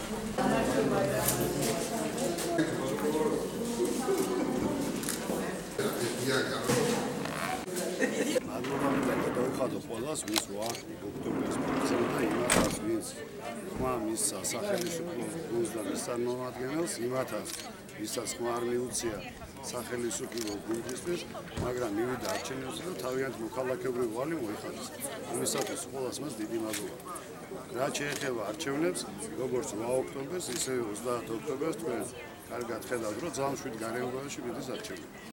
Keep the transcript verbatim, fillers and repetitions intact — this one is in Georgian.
მადლობა მინდა დავხადო ყველას, ვის ვახტი ოქტომბრის პროცენტა იმათაც, ვის ხმა მისცა სახელმწიფო გუნდს და მის წარმომადგენელს, იმათაც, ვისაც ხმა არ მიუწია სახელმწიფო გუნდისთვის, მაგრამ მივიდა არჩევნებზე და თავიანთ მოქალაქეობრივ ვალი მოიხადეს. ამისათვის ყველას მას დიდი მადლობა. რაც შეეხება არჩევნებს, როგორც ოქტომბერს, ოქტომბერს, ისე ოცდაათი ოქტომბერს თქვენ კარგად ხედავთ, რომ ძალიან მშვიდ გარემოებაში მიდის არჩევნები.